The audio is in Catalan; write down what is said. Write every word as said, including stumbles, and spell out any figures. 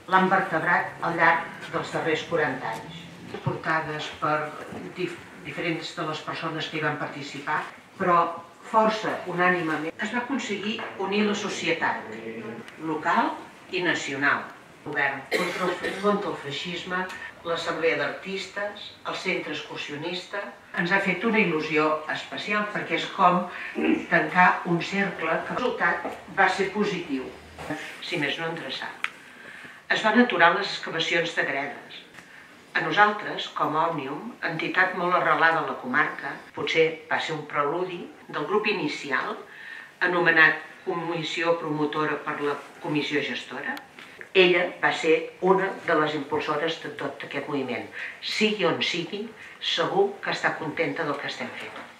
l'han vertebrat al llarg dels darrers quaranta anys. Portades per dif diferents de les persones que hi van participar, però força unànimement es va aconseguir unir la societat local i nacional. El govern contra el, contra el feixisme, l'assemblea d'artistes, el centre excursionista. Ens ha fet una il·lusió especial perquè és com tancar un cercle que el resultat va ser positiu, si més no endreçat. Es van aturar les excavacions de gredes. A nosaltres, com a Òmnium, entitat molt arrelada a la comarca, potser va ser un preludi del grup inicial, anomenat Comissió Promotora per la Comissió Gestora. Ella va ser una de les impulsores de tot aquest moviment. Sigui on sigui, segur que està contenta del que estem fent.